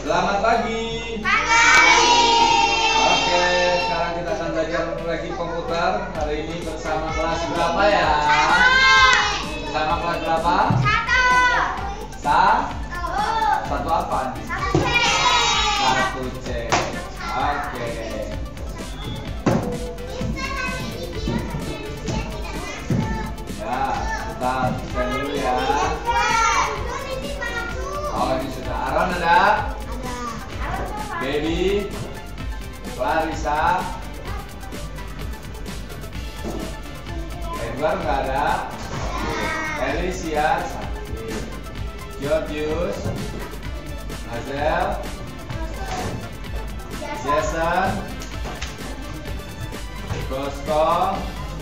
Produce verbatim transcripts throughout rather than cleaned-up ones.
Selamat pagi. Pagi. Oke, sekarang kita akan belajar lagi komputer. Hari ini bersama kelas berapa ya? Bersama kelas berapa? Satu. Sa? Satu. Satu apa? Satu C. Satu C. Oke. Ya, kita scan dulu ya. Oh, ini sudah. Aaron ada? Baby, Clarissa, Edward nggak ada, Alicia sakit, Georgius, Hazel, Jason, Bosco,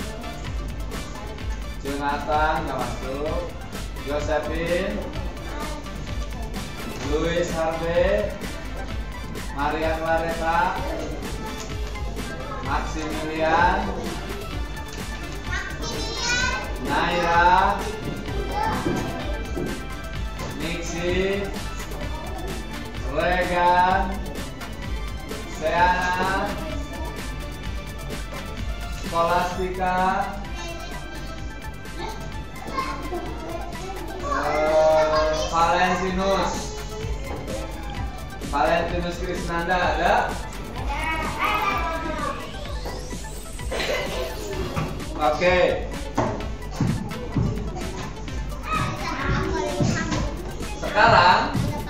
Jonathan nggak masuk, Josephine, Louis Harvey, Maria Claretta, Maximilian, Naira, Nixie, Regan, Seana, Scholastica, uh, Valentinus. Valentinus Krisnanda ada? Oke. Sekarang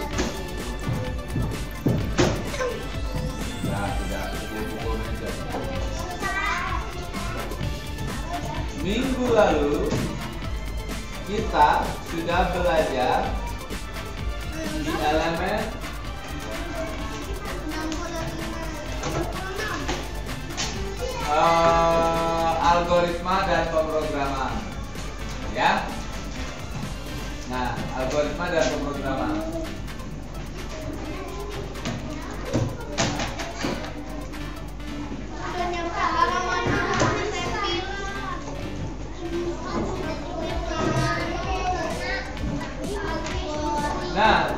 nah, tidak pukul meja. Minggu lalu kita sudah belajar di elemen Uh, algoritma dan pemrograman, ya. Nah, algoritma dan pemrograman. Nah,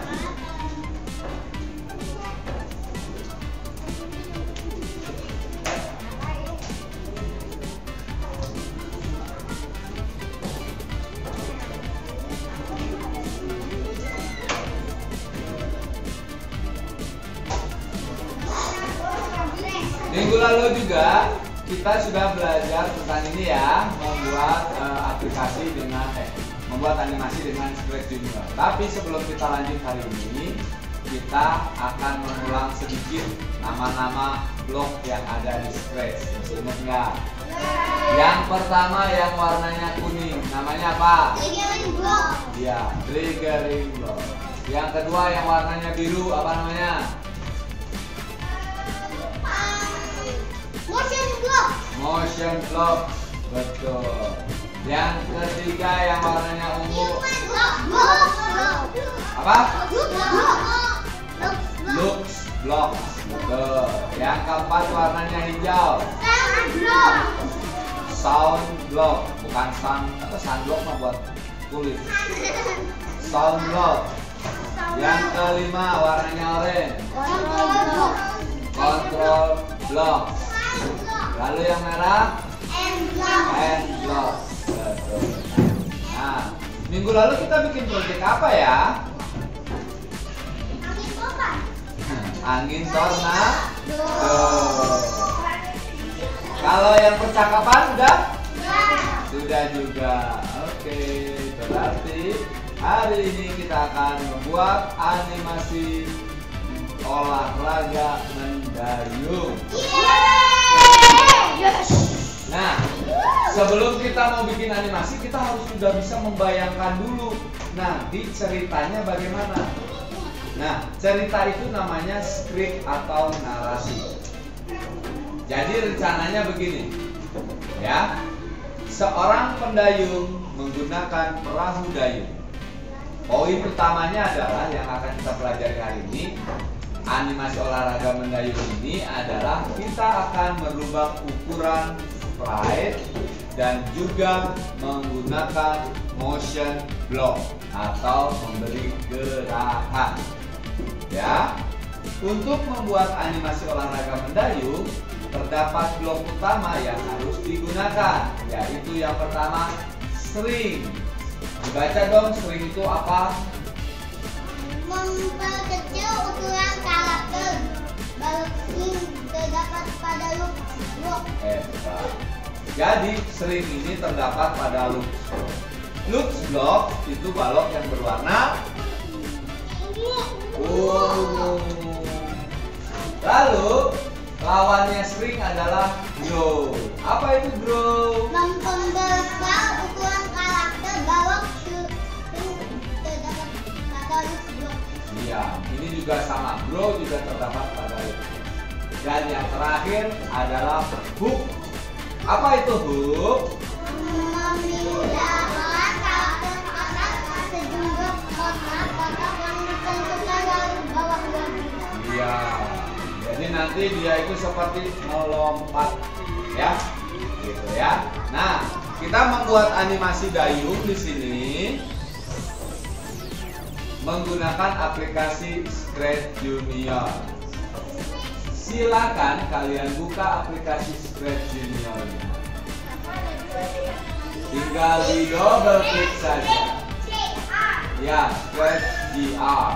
minggu lalu juga kita sudah belajar tentang ini ya, membuat uh, aplikasi dengan eh, membuat animasi dengan Scratch Junior. Tapi sebelum kita lanjut hari ini, kita akan mengulang sedikit nama-nama blok yang ada di Scratch. Masih ingat nggak? Yang pertama yang warnanya kuning, namanya apa? Triggering block. Iya, triggering block. Yang kedua yang warnanya biru, apa namanya? Motion block. Motion block, betul. Yang ketiga yang warnanya ungu, apa? Lux block, betul. Yang keempat warnanya hijau, sound block, bukan sun atau sunblock mah buat kulit. Sound block. Yang kelima warnanya oranye, control block. Lalu yang merah, end block. Betul. Nah, minggu lalu kita bikin proyek apa ya? Angin tornado. Kalau yang percakapan udah? Sudah juga. Oke, berarti hari ini kita akan membuat animasi olahraga mendayung. Nah, sebelum kita mau bikin animasi, kita harus sudah bisa membayangkan dulu nanti ceritanya bagaimana. Nah, cerita itu namanya skrip atau narasi. Jadi rencananya begini, ya. Seorang pendayung menggunakan perahu dayung. Poin utamanya adalah yang akan kita pelajari hari ini, animasi olahraga mendayung ini adalah kita akan merubah ukuran sprite dan juga menggunakan motion block atau memberi gerakan. Ya, untuk membuat animasi olahraga mendayung, terdapat blok utama yang harus digunakan, yaitu yang pertama string. Dibaca dong, string itu apa? Memperkecil ukuran karakter. Balok string terdapat pada loop block. Hebat. Jadi string ini terdapat pada loops block. Loops block itu balok yang berwarna ungu. Lalu lawannya string adalah grow. Apa itu grow? Memperbesar ukuran karakter balok string terdapat pada loop block. Iya, ini juga sama. Grow juga terdapat pada loop. Dan yang terakhir adalah hook. Apa itu hook? Memindahkan karakter ke atas sejumlah kotak-kotak yang ditentukan dari bawah lagi. Iya. Jadi nanti dia itu seperti melompat, ya, gitu ya. Nah, kita membuat animasi dayung di sini menggunakan aplikasi Scratch Junior. Silakan kalian buka aplikasi Scratch Junior. Tinggal di double klik saja. Ya, Scratch J R.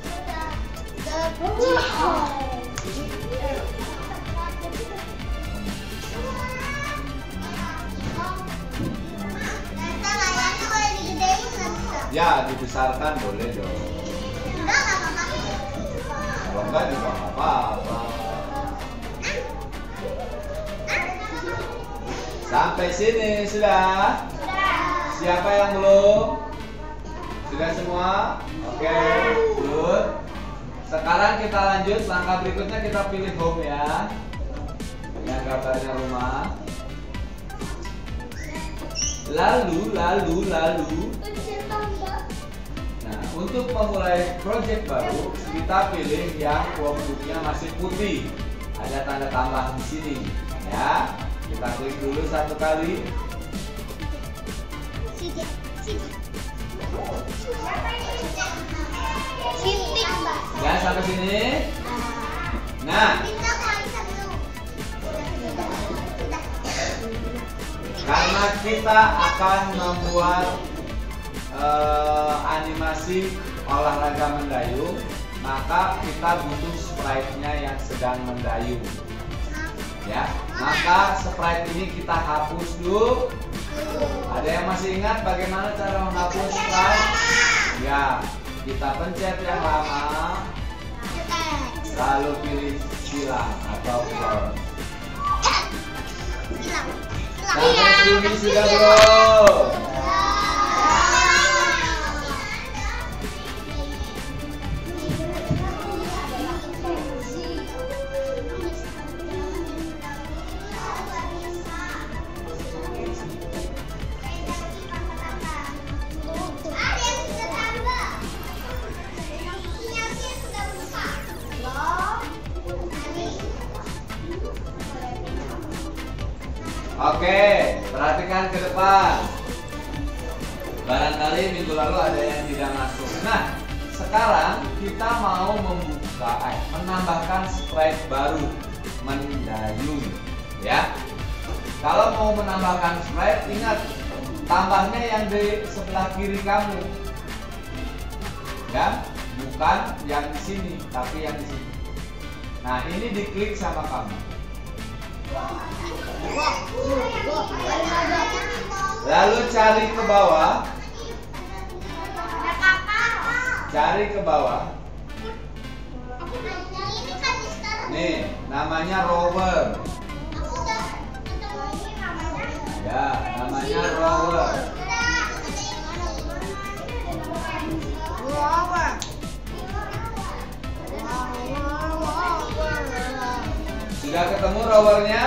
Ya, dibesarkan boleh dong. Kalau enggak juga nggak apa-apa. Sampai sini sudah? Siapa yang belum? Sudah semua? Oke, good. Sekarang kita lanjut, langkah berikutnya kita pilih home ya. Yang gambarnya rumah. Lalu, lalu, lalu. Nah, untuk memulai project baru, kita pilih yang workbooknya masih putih. Ada tanda tambah di sini, ya. Kita klik dulu satu kali. Ya, sampai sini. Nah, karena kita akan membuat uh, animasi olahraga mendayung, maka kita butuh sprite-nya yang sedang mendayung. Ya, maka sprite ini kita hapus dulu. Ada yang masih ingat bagaimana cara menghapus sprite? Ya, kita pencet yang lama, lalu pilih silang atau clone. Sampai sini sudah bro. Oke, perhatikan ke depan. Barangkali minggu lalu ada yang tidak masuk. Nah, sekarang kita mau membuka, eh, menambahkan sprite baru, mendayung, ya. Kalau mau menambahkan sprite, ingat tambahnya yang di sebelah kiri kamu, ya, bukan yang di sini, tapi yang di sini. Nah, ini diklik sama kamu. Lalu cari ke bawah. Cari ke bawah. Nih, namanya rover. Ya, namanya rover. Sudah ketemu rovernya?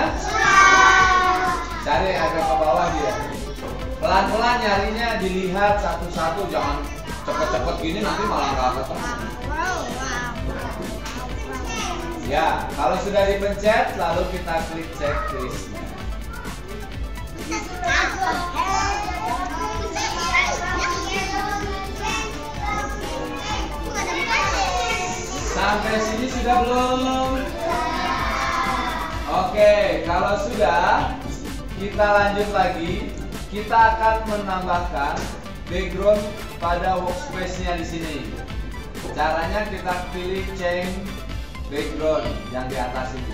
Cari agak ke bawah dia. Pelan-pelan nyarinya, dilihat satu-satu, jangan cepet-cepet gini nanti malah nggak ketemu. Ya, kalau sudah dipencet, lalu kita klik checklistnya. Sampai sini sudah belum? Oke, kalau sudah, kita lanjut lagi. Kita akan menambahkan background pada workspace-nya di sini. Caranya kita pilih change background yang di atas ini.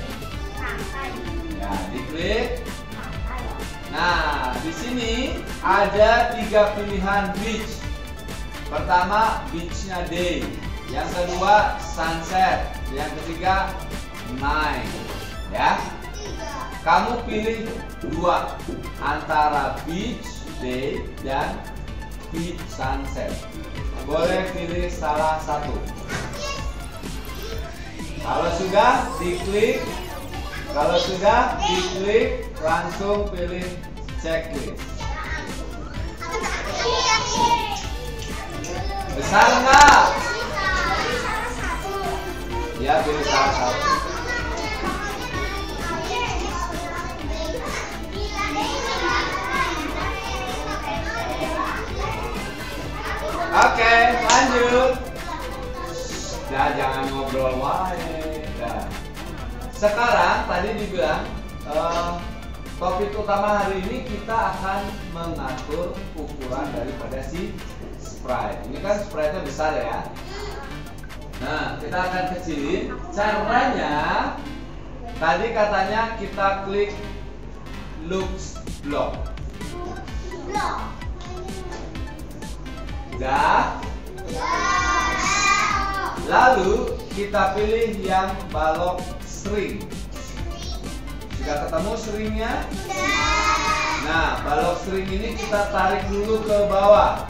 Ya, diklik. Nah, di sini ada tiga pilihan beach. Pertama, beach-nya day. Yang kedua, sunset. Yang ketiga, night. Ya, kamu pilih dua antara beach day dan beach sunset. Boleh pilih salah satu. Kalau sudah, diklik. Kalau sudah, diklik, langsung pilih checklist. Besar enggak? Ya, pilih salah satu. Oke, lanjut. Nah, jangan ngobrol wae. Nah, sekarang tadi dibilang uh, topik utama hari ini kita akan mengatur ukuran daripada si sprite. Ini kan sprite-nya besar ya. Nah, kita akan kecilin. Caranya tadi katanya kita klik looks block. Udah? Lalu kita pilih yang balok string. Sudah ketemu stringnya? Nah, balok string ini kita tarik dulu ke bawah.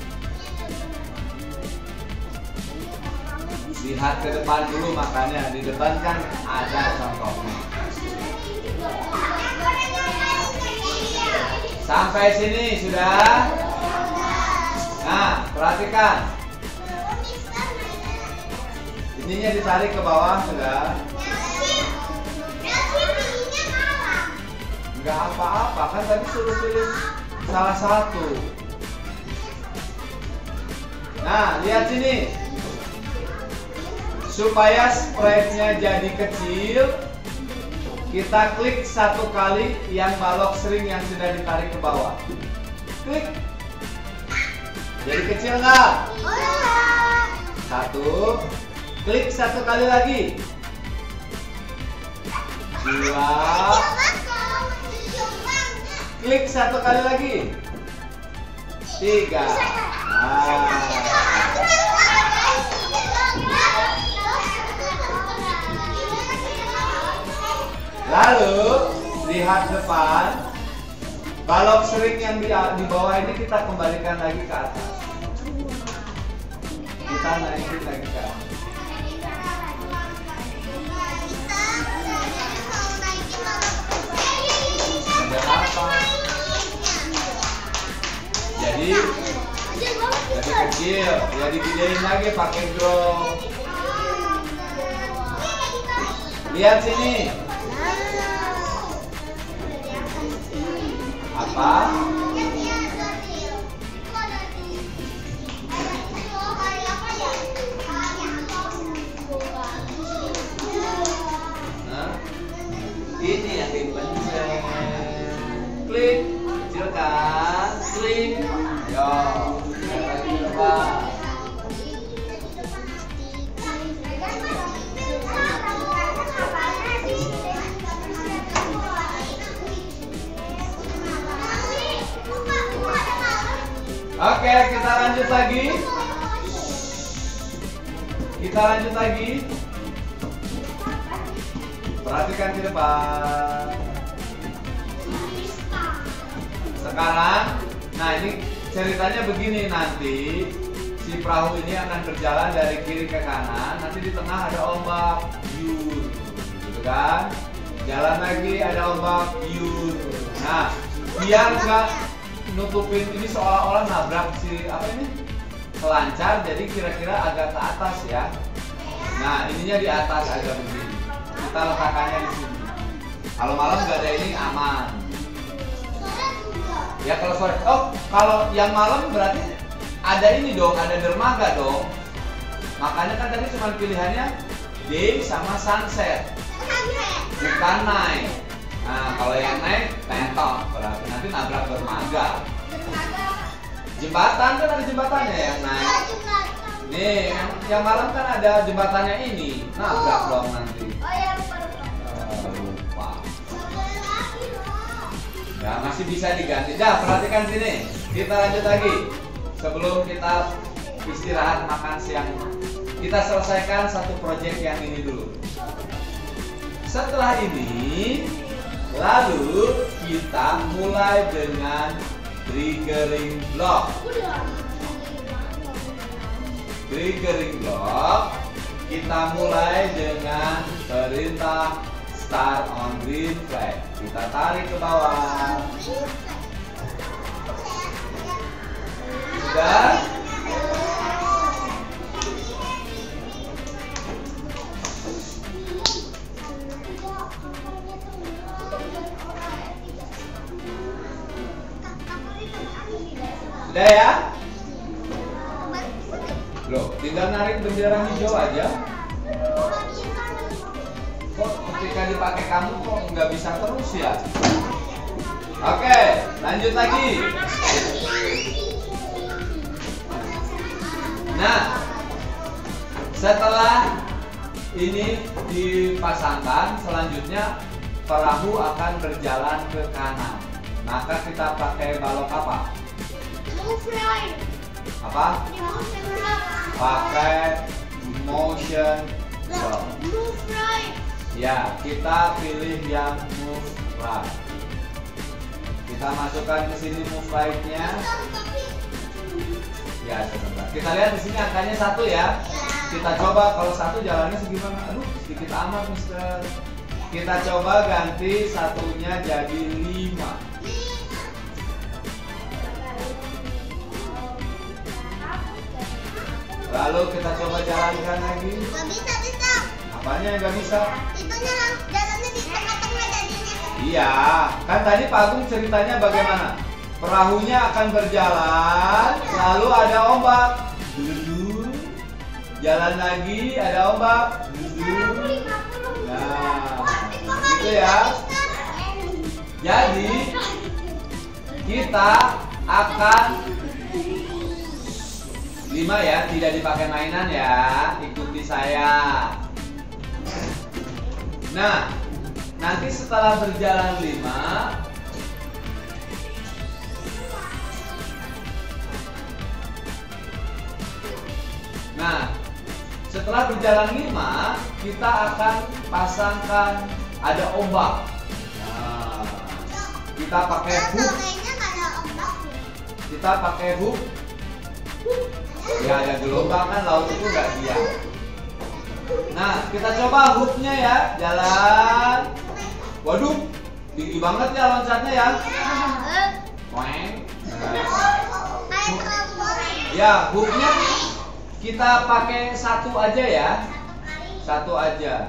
Lihat ke depan dulu, makanya di depan kan ada contohnya. Sampai sini sudah? Nah, perhatikan. Ininya ditarik ke bawah sudah. Enggak apa-apa, kan tadi suruh pilih salah satu. Nah, lihat sini. Supaya sprite-nya jadi kecil, kita klik satu kali yang balok string yang sudah ditarik ke bawah. Klik. Jadi kecil nggak? Satu. Klik satu kali lagi. Dua. Klik satu kali lagi. Tiga. Nah. Lalu lihat depan. Balok string yang di, di bawah ini kita kembalikan lagi ke atas. Kita naikin lagi ke atas. Ada apa? Jadi jadi kecil, ya digedein lagi pakai draw. Lihat sini. Apa? Nah, ini yang dipencet. Klik, kecilkan, klik. Yo, lagi coba. Oke, kita lanjut lagi. Kita lanjut lagi. Perhatikan ke depan. Sekarang, nah ini ceritanya begini nanti. Si perahu ini akan berjalan dari kiri ke kanan. Nanti di tengah ada ombak, yur, gitu kan? Jalan lagi ada ombak, yur. Nah, biar nggak nutupin ini seolah-olah nabrak si apa ini selancar, jadi kira-kira agak ke atas ya. Nah, ininya di atas agak begini. Kita letakkannya di sini. Kalau malam nggak ada ini aman. Ya kalau sore. Oh, kalau yang malam berarti ada ini dong, ada dermaga dong. Makanya kan tadi cuma pilihannya day sama sunset, bukan night. Nah, kalau yang naik pentok, berarti nanti nabrak dermaga. Jembatan kan ada jembatannya yang naik. Nih, yang, yang malam kan ada jembatannya ini. Nabrak dong nanti. Oh ya, lupa lupa. Uh, lupa. Ya, masih bisa diganti. Dah, perhatikan sini. Kita lanjut lagi. Sebelum kita istirahat makan siang, kita selesaikan satu proyek yang ini dulu. Setelah ini, lalu kita mulai dengan triggering block. Triggering block, kita mulai dengan perintah start on green flag. Kita tarik ke bawah. Sudah? Sudah ya? Loh, tinggal narik bendera hijau aja. Kok ketika dipakai kamu kok nggak bisa terus ya? Oke, lanjut lagi. Nah, setelah ini dipasangkan, selanjutnya perahu akan berjalan ke kanan. Maka kita pakai balok apa? Move right. Apa? Move right. Pakai motion block. Move right. Ya, kita pilih yang move right. Kita masukkan ke sini move right-nya. Ya, sebentar. Kita lihat di sini angkanya satu ya. Kita coba kalau satu jalannya segimana? Aduh, sedikit amat, Mister. Kita coba ganti satunya jadi lima. Lalu kita coba jalankan lagi. Gak bisa, bisa. Apanya yang gak bisa? Itunya jalannya di tengah-tengah jadinya. Iya, kan tadi Pak Agung ceritanya bagaimana? Perahunya akan berjalan, lalu ada ombak. Duduk. Jalan lagi, ada ombak. Duduk. Nah, gitu ya. Jadi kita akan lima ya, tidak dipakai mainan ya. Ikuti saya. Nah, nanti setelah berjalan lima, nah setelah berjalan lima, kita akan pasangkan ada ombak. Nah, kita pakai hook. Kita pakai hook. Ya, ada gelombang kan, laut itu nggak diam. Nah, kita coba hooknya ya, jalan. Waduh, tinggi banget ya loncatnya ya. Nah, ya, hooknya kita pakai satu aja ya, satu aja.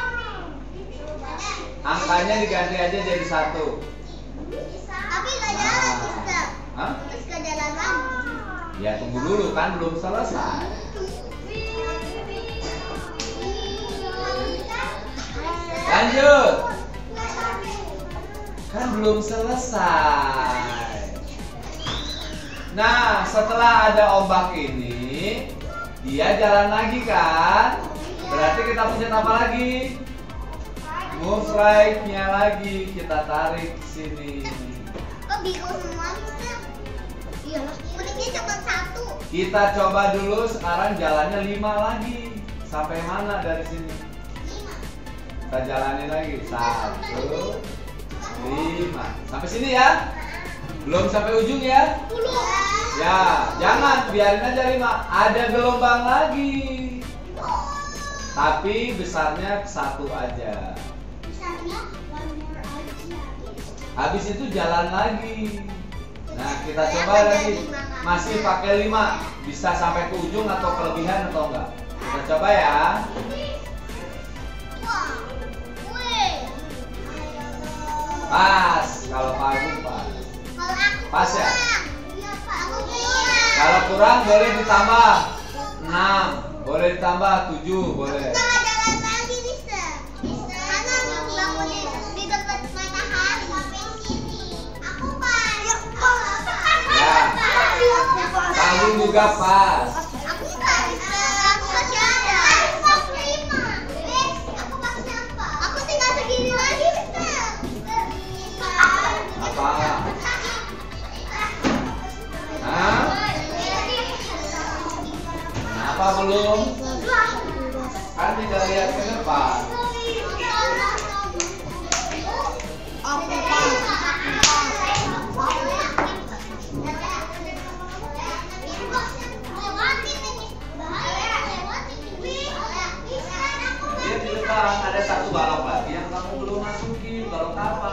Angkanya diganti aja jadi satu. Tapi nggak jalan, Mister. Hah? Terus nggak jalan lagi. Ya tunggu dulu kan belum selesai. Lanjut. Kan belum selesai. Nah, setelah ada ombak ini, dia jalan lagi kan? Berarti kita pencet apa lagi? Move right-nya lagi, kita tarik sini. Oh, bingung semua, Mister. Iyalah, mendingnya cuma satu. Kita coba dulu sekarang jalannya lima lagi. Sampai mana dari sini? Lima. Kita jalanin lagi. Satu, lima. Sampai sini ya? Belum sampai ujung ya? Puluh. Ya, jangan, biarin aja lima. Ada gelombang lagi. Tapi besarnya satu aja. Misalnya one more aja. Habis itu jalan lagi. Nah, kita coba lagi. Masih pakai lima. Bisa sampai ke ujung atau kelebihan atau enggak? Kita coba ya. Wah. Wih. Pas, kalau Pak Agung pas. Kalau aku Pas ya? kurang. Iya, Pak. Aku kurang. Kalau kurang boleh ditambah enam. Boleh ditambah tujuh, boleh. Jangan jalan lagi bisa. Bisa. Karena bangun di, di dekat matahari. Aku pas. Ya. Kamu juga pas. Aku pas. Aku masih ada. Aku lima. Aku pasnya apa? Aku tinggal segini lagi bisa. Apa? Hah? Kenapa belum? Kan tidak lihat ke depan. Lihat di depan ada satu balok lagi yang kamu belum masukin. Balok apa?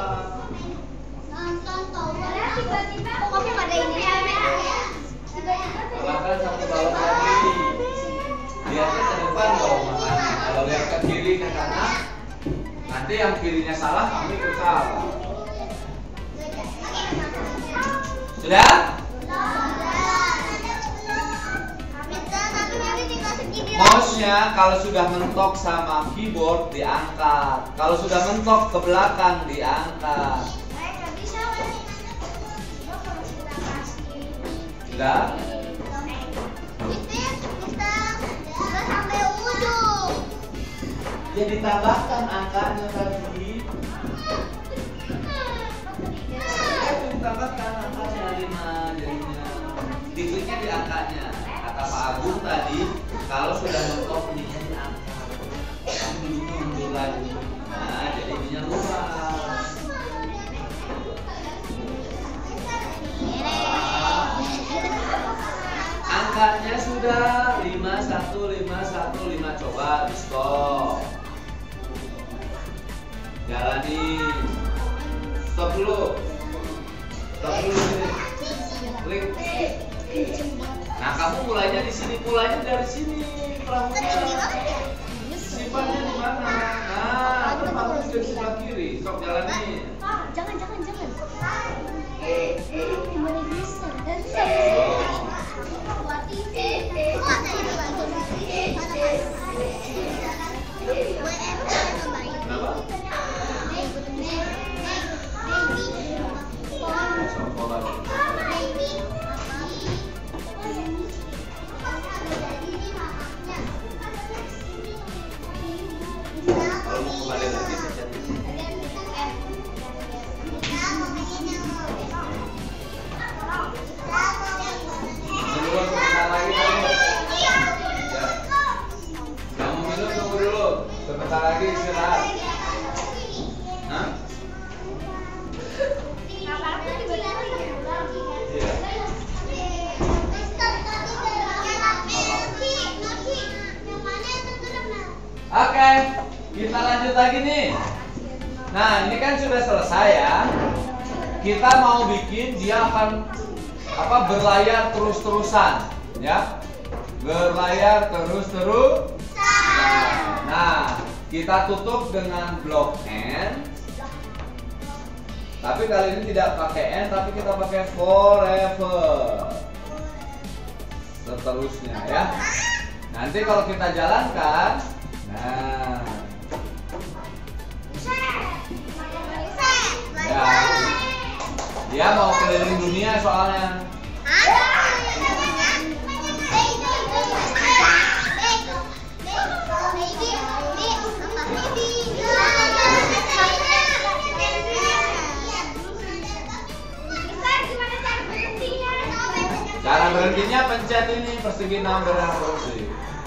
Tambahkan satu balok lagi. Lihatnya ke depan dong makanya. Kalau lihat ke kiri ke kanan, nanti yang kirinya salah kamu ikut salah. Sudah? Mouse-nya kalau sudah mentok sama keyboard diangkat. Kalau sudah mentok ke belakang diangkat. Sudah? Ya ditambahkan angkanya tadi. Ya ditambahkan angkanya lima jadinya. Dikliknya di angkanya. Kata Pak Agung tadi, kalau sudah mentok ininya diangkat. Kamu duduknya mundur lagi. Nah, jadi ininya luas. Angkanya sudah lima satu lima satu lima, coba di stop. Jalani. Stop dulu. Stop dulu sini. Klik. Nah, kamu mulainya di sini, mulainya dari sini. Perahunya. Simpannya di mana? Nah, kan kamu di sebelah kiri. Stop jalani. Jangan, jangan, jangan. Sebentar lagi istirahat. Hah? Iya. Oke, kita lanjut lagi nih. Nah, ini kan sudah selesai ya. Kita mau bikin dia akan apa berlayar terus-terusan, ya. Berlayar terus-terus. Nah, kita tutup dengan blok N. Tapi kali ini tidak pakai N, tapi kita pakai forever. Seterusnya ya. Nanti kalau kita jalankan, nah, ya, dia mau keliling dunia soalnya. Cara berhentinya pencet ini persegi enam berfungsi.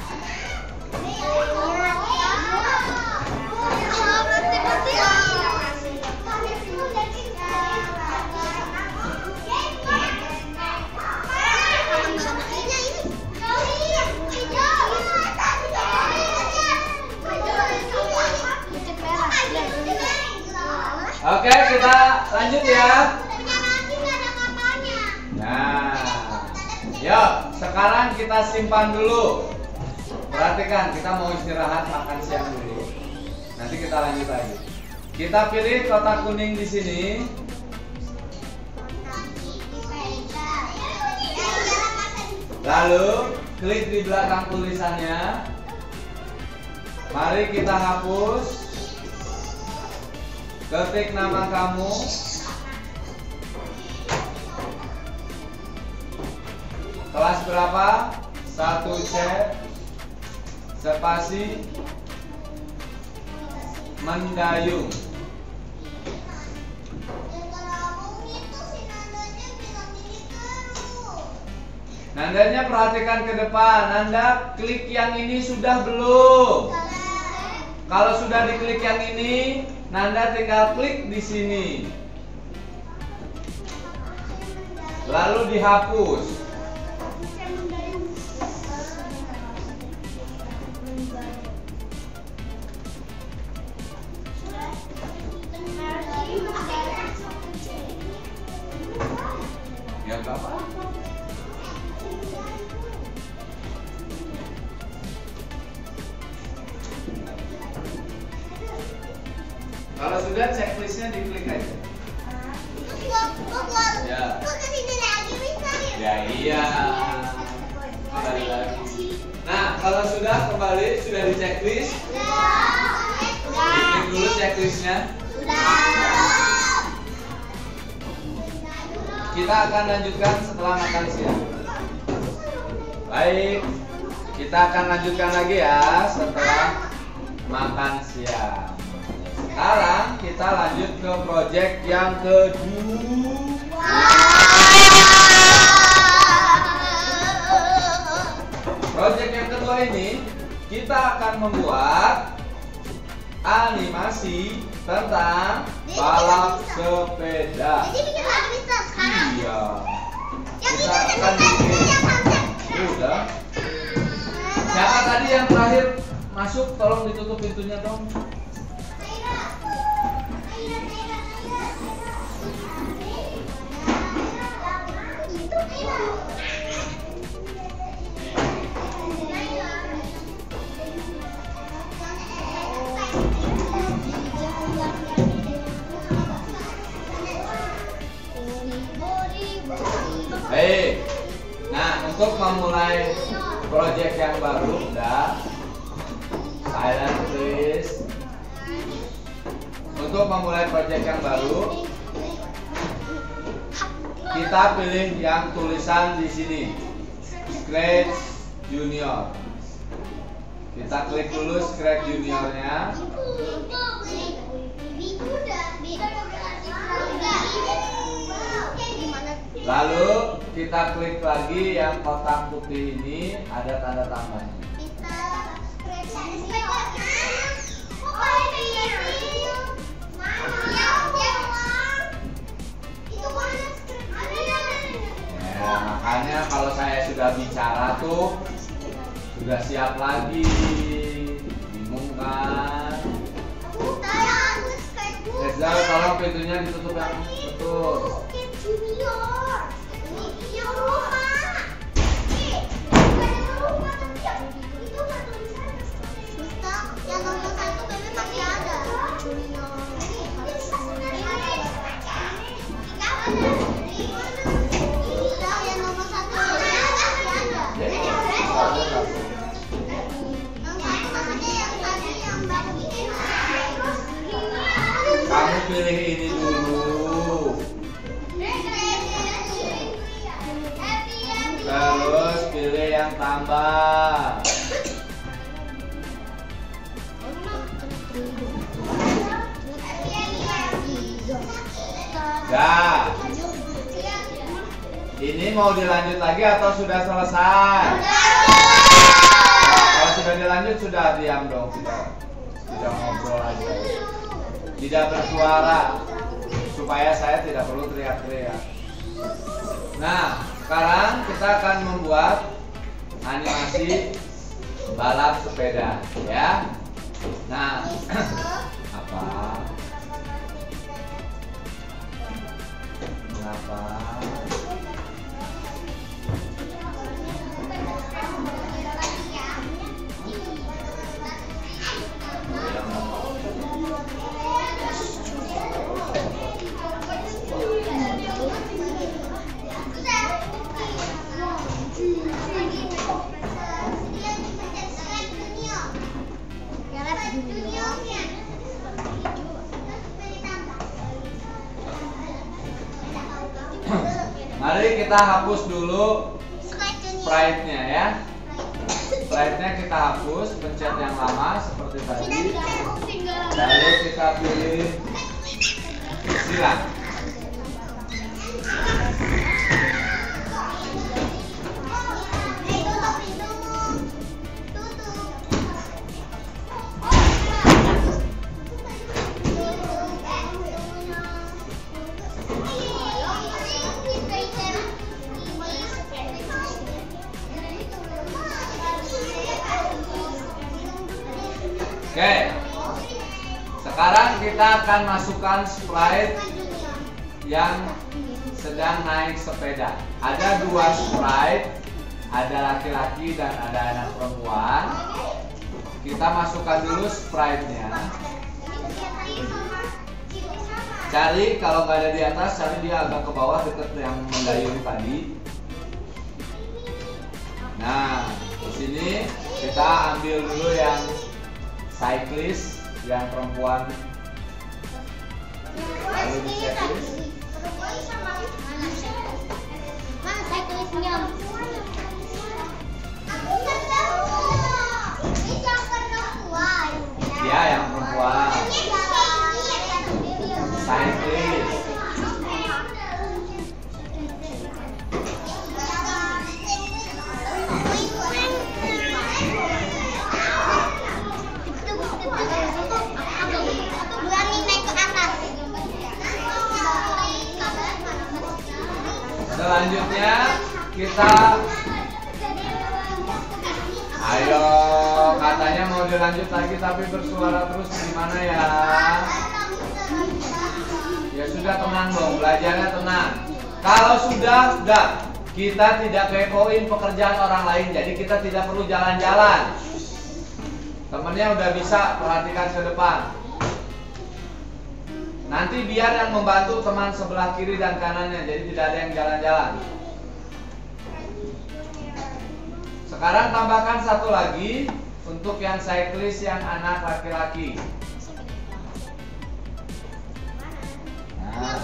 Oke, kita lanjut ya. Nah, yuk, sekarang kita simpan dulu. Perhatikan, kita mau istirahat makan siang dulu. Nanti kita lanjut lagi. Kita pilih kotak kuning di sini. Lalu klik di belakang tulisannya. Mari kita hapus. Ketik nama kamu. Kelas berapa? satu C. Spasi mendayung. Nandanya perhatikan ke depan. Nanda klik yang ini sudah belum? Kalau sudah diklik yang ini, Nanda tinggal klik di sini. Lalu dihapus. Ya berapa? Kalau sudah checklistnya diklik aja. Ya. Ya iya. Kembali lagi. Nah kalau sudah kembali sudah di checklist. Diklik dulu checklistnya. Kita akan lanjutkan setelah makan siang. Baik, kita akan lanjutkan lagi ya setelah makan siang. Sekarang kita lanjut ke project yang kedua. Project yang kedua ini kita akan membuat animasi tentang balap sepeda. Iya. Kita akan bikin. Udah. Siapa tadi yang terakhir masuk? Tolong ditutup pintunya dong. Baik. Nah, untuk memulai project yang baru, udah silent please. Untuk memulai project yang baru, kita pilih yang tulisan di sini, Scratch Junior. Kita klik dulu Scratch Juniornya. Lalu kita klik lagi yang kotak putih ini, ada tanda tambahnya. Ya, makanya kalau saya sudah bicara tuh sudah siap lagi. Bingung kan? Reza, tolong pintunya ditutup yang betul. Kamu pilih ini dulu. Terus pilih yang tambah. Dah. Ini mau dilanjut lagi atau sudah selesai? Kalau sudah dilanjut sudah diam dong, tidak, tidak ngobrol aja, tidak bersuara supaya saya tidak perlu teriak-teriak. Nah, sekarang kita akan membuat animasi balap sepeda, ya. Nah, apa? Kenapa? Thank you. Mari kita hapus dulu sprite-nya ya. Sprite-nya kita hapus, pencet yang lama seperti tadi. Lalu kita pilih silang. Oke, sekarang kita akan masukkan sprite yang sedang naik sepeda. Ada dua sprite, ada laki-laki dan ada anak perempuan. Kita masukkan dulu sprite-nya. Cari, kalau nggak ada di atas, cari dia agak ke bawah dekat yang mendayung tadi. Nah, di sini kita ambil dulu yang cyclist yang perempuan, lalu di checklist. Mana cyclistnya? Ya, yang perempuan. Cyclist. Selanjutnya kita, ayo, katanya mau dilanjut lagi tapi bersuara terus, gimana ya? Ya sudah, tenang dong, belajarnya tenang. Kalau sudah, sudah, kita tidak kepoin pekerjaan orang lain, jadi kita tidak perlu jalan-jalan. Temennya udah bisa, perhatikan ke depan. Nanti biar yang membantu teman sebelah kiri dan kanannya, jadi tidak ada yang jalan-jalan. Sekarang tambahkan satu lagi untuk yang cyclist yang anak laki-laki. Nah.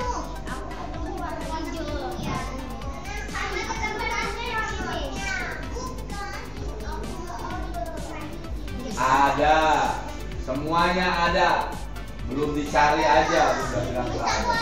Ada, semuanya ada. Belum dicari aja, udah bilang nggak ada.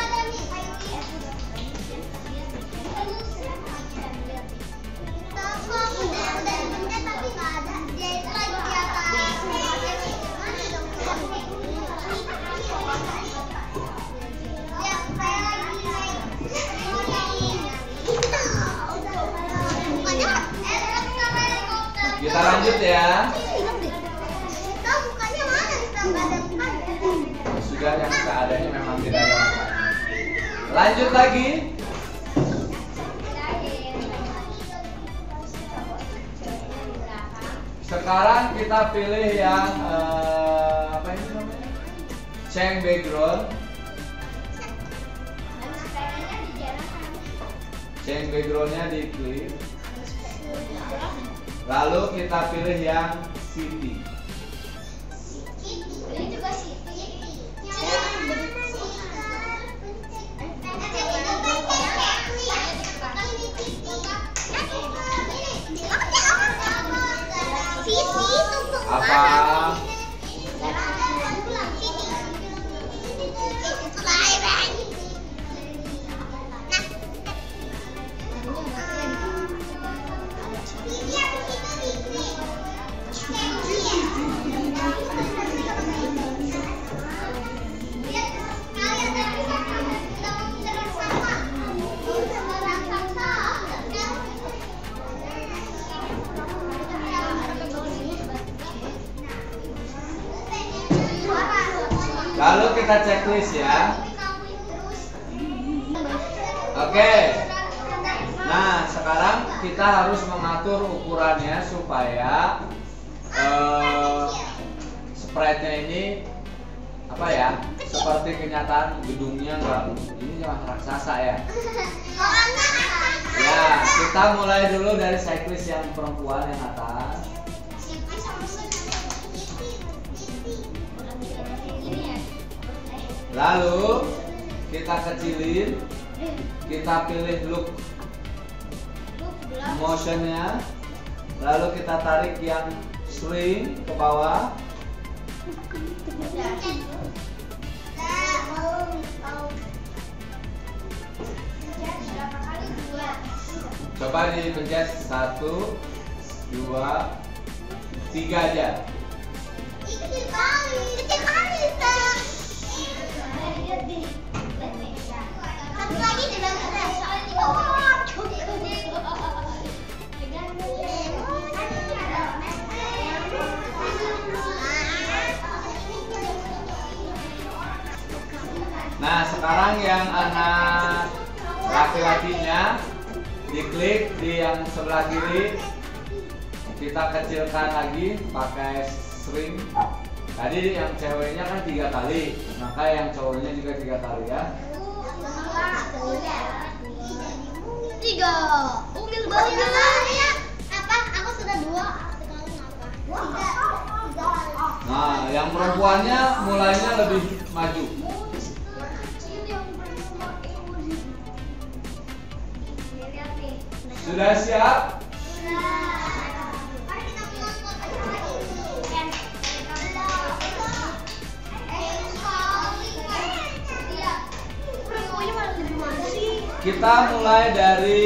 Kita lanjut ya. Sudah, yang seadanya memang tidak ada. Lanjut lagi. Sekarang kita pilih yang uh, apa ini namanya? Change background. Change backgroundnya diklik. Lalu kita pilih yang city. Ini juga city. Apa? Lalu kita checklist ya. Oke. Nah, sekarang kita harus mengatur ukurannya supaya uh, sprite-nya ini apa ya? Seperti kenyataan gedungnya enggak, ini cuma raksasa ya. Ya, kita mulai dulu dari cyclist yang perempuan yang atas. Lalu kita kecilin, kita pilih look motionnya, lalu kita tarik yang shrink ke bawah. Coba dipencet satu, dua, tiga aja. Kecil kali, kecil kali, satu lagi di Nah, sekarang yang anak laki-lakinya diklik di yang sebelah kiri, kita kecilkan lagi pakai shrink. Tadi yang ceweknya kan tiga kali, maka yang cowoknya juga tiga kali ya. Tiga. Ungil banget ya. Apa? Aku sudah dua. Nah, yang perempuannya mulainya lebih maju. Sudah siap? Kita mulai dari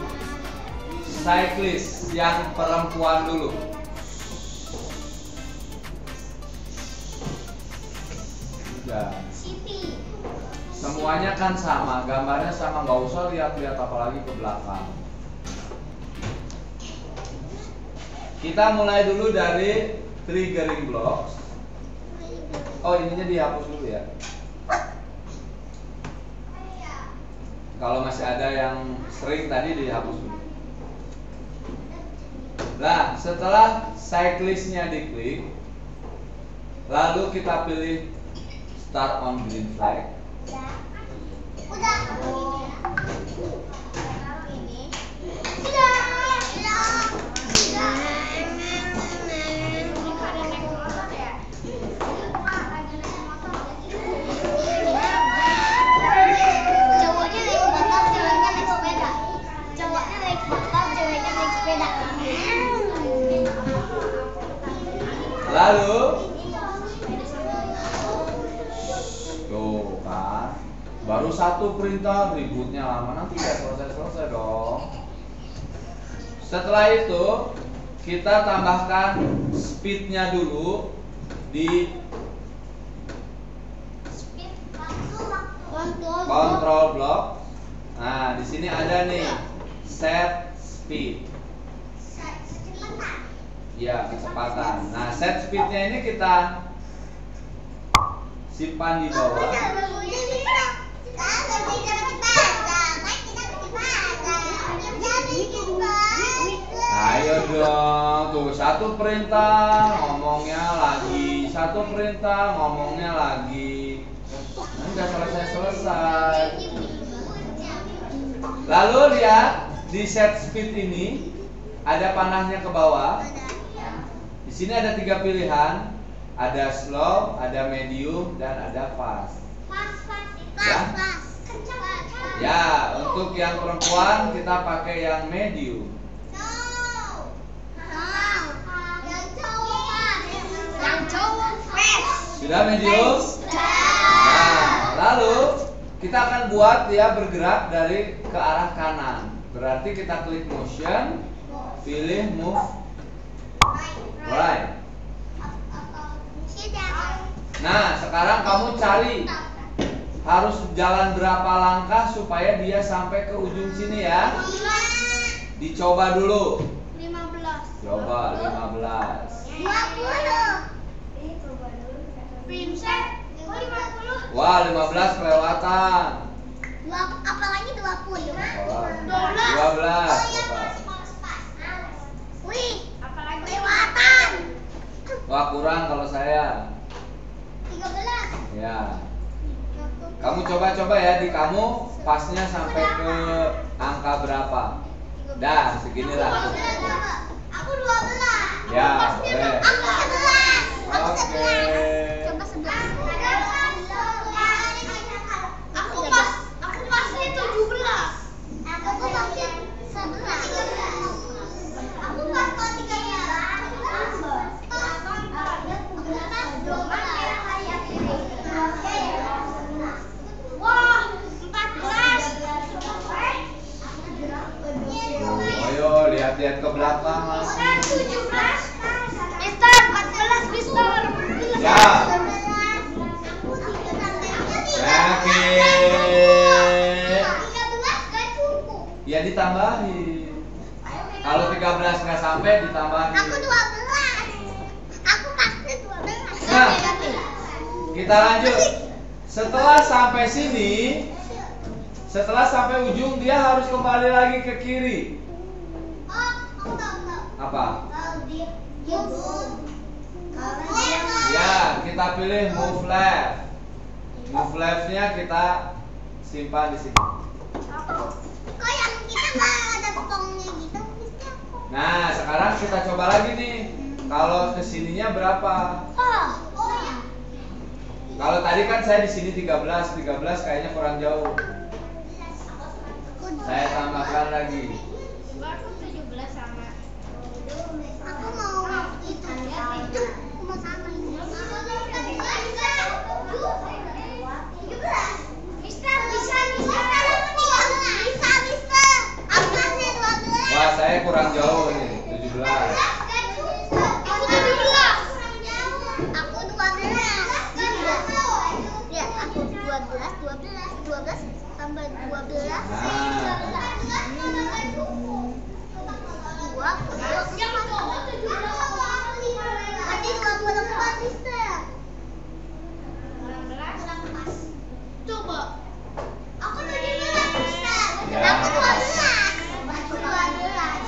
cyclist yang perempuan dulu. Sudah. Semuanya kan sama, gambarnya sama, nggak usah lihat-lihat apalagi ke belakang. Kita mulai dulu dari triggering blocks. Oh, ininya dihapus dulu ya. Kalau masih ada yang sering tadi dihapus dulu. Nah, setelah cyclistnya diklik, lalu kita pilih start on green flag. Udah. Lalu tuh kan, baru satu perintah ributnya lama, nanti ya selesai-selesai dong. Setelah itu kita tambahkan speednya dulu di control block. Nah, di sini ada nih set speed. Ya, kecepatan. Nah, set speednya ini kita simpan di bawah. Ayo dong, tuh satu perintah ngomongnya lagi, satu perintah ngomongnya lagi. Enggak selesai-selesai. Lalu lihat di set speed ini ada panahnya ke bawah. Di sini ada tiga pilihan, ada slow, ada medium, dan ada fast. Ya, ya untuk yang perempuan kita pakai yang medium. Sudah medium? Nah, lalu kita akan buat dia bergerak dari ke arah kanan. Berarti kita klik motion, pilih move right. Nah, sekarang kamu cari harus jalan berapa langkah supaya dia sampai ke ujung sini ya. Dicoba dulu. lima belas. Coba lima belas. dua puluh. Princess, kok lima puluh? Wah, lima belas kelewatan. Dua, apalagi dua puluh. dua belas. Coba. Wih, apalagi kelewatan. Wah, kurang kalau saya. tiga belas. Ya. Kamu coba-coba ya di kamu pasnya sampai ke angka berapa? Dah, seginilah. Aku dua belas. Ya, boleh. Aku sebelas. Aku Oke. sebelas. Coba sebelas. Ya. Oke. Ya ditambahin. Kalau tiga belas nggak sampai ditambahin. Aku dua belas. Aku pasti dua belas. Nah, kita lanjut. Setelah sampai sini, setelah sampai ujung dia harus kembali lagi ke kiri. Oh, aku tahu tahu. Apa? Kalau dia dia Ya, kita pilih move left. Move left-nya kita simpan di sini. Kok yang kita nggak ada pongnya gitu? Mesti aku. Nah, sekarang kita coba lagi nih. Kalau kesininya berapa? Oh, oh ya. Kalau tadi kan saya di sini tiga belas, tiga belas kayaknya kurang jauh. Saya tambahkan lagi. tujuh belas sama. Aku mau itu. Itu mau sama ini. Bisa, bisa, bisa. Bisa, bisa. Aku kasih dua belas. Wah, saya kurang jauh nih, tujuh belas. Aku tujuh belas. Aku dua belas. Lihat, aku dua belas, dua belas, dua belas tambah dua belas. Dua puluh berarti dua puluh empat bisa. Coba. Aku tujuh belas bisa. Ya. Aku dua belas. Aku dua belas.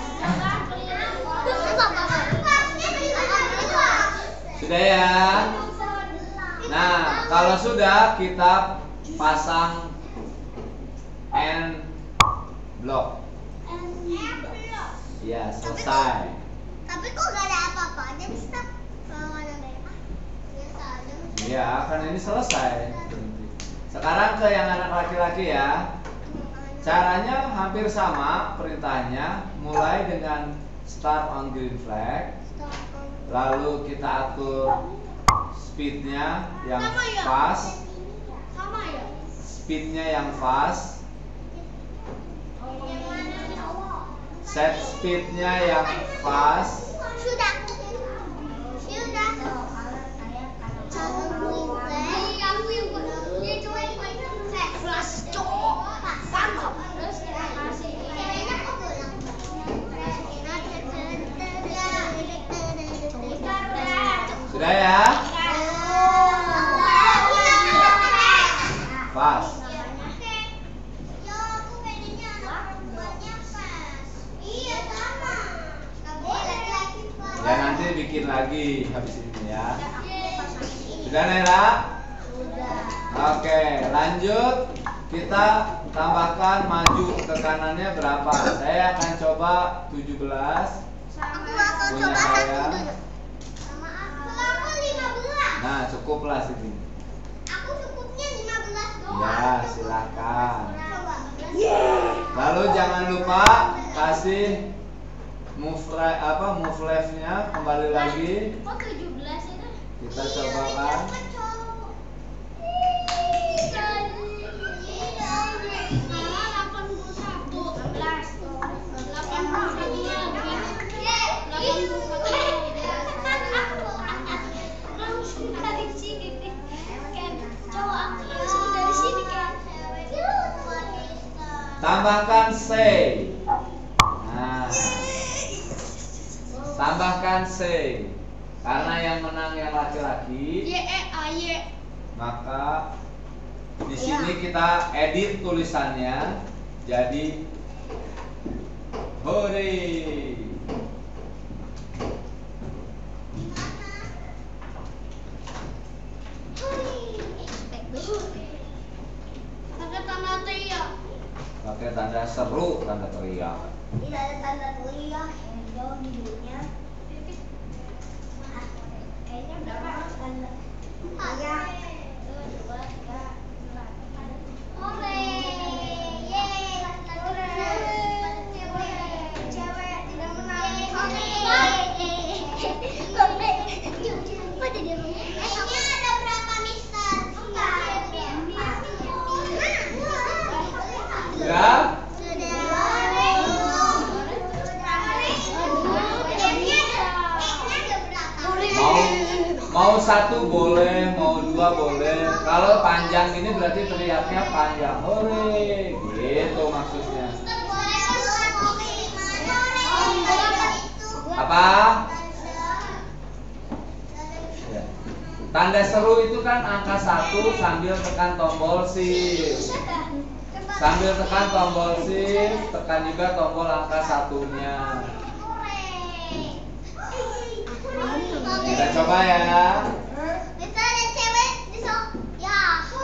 Sudah ya? Nah, kalau sudah kita pasang end block. Ya, selesai. Tapi kok gak ada apa-apanya bisa? Kalau ada merah biasa aja. Iya, kan ini selesai. Sekarang ke yang anak laki-laki ya. Caranya hampir sama perintahnya, mulai dengan start on green flag. Lalu kita atur speednya yang fast. Sama ya? Speednya yang fast. Set speednya yang fast. Sudah. Sudah. Sudah ya? Fast. Ya nanti bikin lagi habis ini ya. Sudah Nera? Oke, lanjut. Kita tambahkan maju ke kanannya berapa? Saya akan coba tujuh belas. Aku mau Punya coba satu saya. dulu. Sama aku. Aku lima belas. Nah, cukuplah sini. Aku cukupnya lima belas doang. Ya, silakan. Coba. Lalu jangan lupa kasih move right, apa move left-nya kembali lagi. Kok tujuh belas itu? Kita cobakan. Tambahkan say. Nah, tambahkan say. Karena yang menang yang laki-laki, Y E A Y. maka di sini kita edit tulisannya jadi hore. Pakai tanda teriak. Pakai tanda seru, tanda teriak. Tidak ada tanda teriak. Jauh di dunia. Kayaknya berapa tanda teriak? Dua, dua, tiga, empat. Hore, yeay, cewek, cewek tidak menang. Hore, hore, apa jadi hore? Ini ada berapa mister? Sudah? Mau mau satu boleh, mau dua boleh. Kalau panjang ini berarti teriaknya panjang. Hore, gitu maksudnya. Apa? Ya. Tanda seru itu kan angka satu sambil tekan tombol shift. Sambil tekan tombol shift, tekan juga tombol angka satunya. Kita coba ya. Bisa ada cewek bisa ya.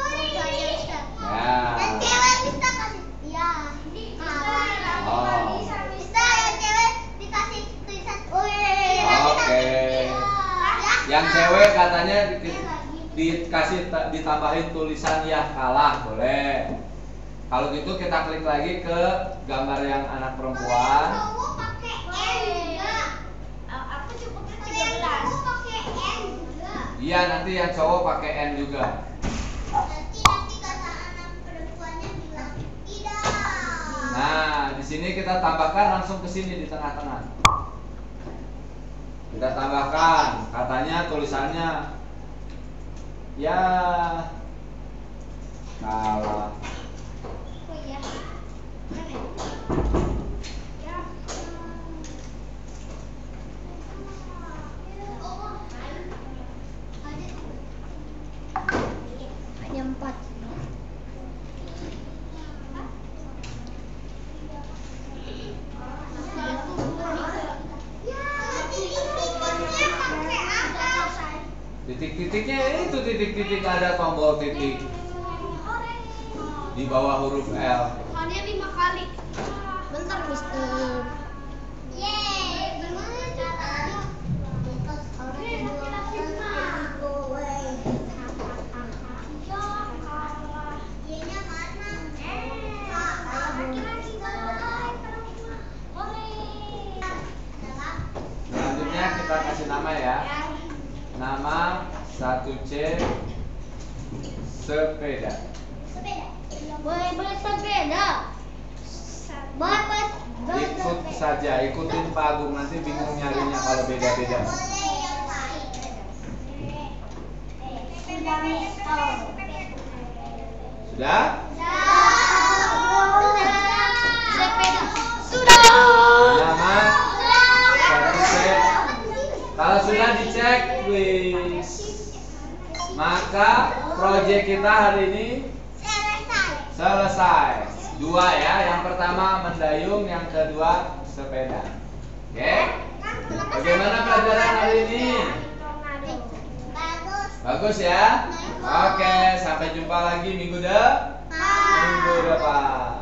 Ya. Dan cewek bisa kasih ya. Oh. Bisa ya cewek dikasih tulisan wih. Oke. Yang cewek katanya di, dikasih ditambahin tulisan ya kalah boleh. Kalau gitu kita klik lagi ke gambar yang anak perempuan. Cowok pakai N juga. Aku cuma tiga belas. Aku pakai N juga. Iya, nanti yang cowok pakai N juga. Nanti nanti kata anak perempuannya bilang tidak. Nah, di sini kita tambahkan langsung ke sini di tengah-tengah. Kita tambahkan, katanya tulisannya ya kalah. Oh iya. Hanya empat. Titik-titiknya itu titik-titik ada tombol titik di bawah huruf L. Hanya lima kali. Bentar, Mister. Yeay, gimana caranya? Y-nya mana? Laki-laki Selanjutnya kita kasih nama ya. Nama satu C sepeda. Sepeda. Boleh bersepeda. Boleh bers- Ikut bersepeda. saja, ikutin Pak Agung, nanti bingung nyarinya kalau beda-beda. Boleh yang lain. Sudah, Mister. Sudah? Sudah. Sepeda. Sudah. Nama satu C. Kalau sudah dicek, please. Maka proyek kita hari ini Selesai. selesai. Dua ya, yang pertama mendayung, yang kedua sepeda. Oke? Bagaimana pelajaran hari ini? Bagus. Bagus ya? Oke, sampai jumpa lagi minggu depan. Minggu depan.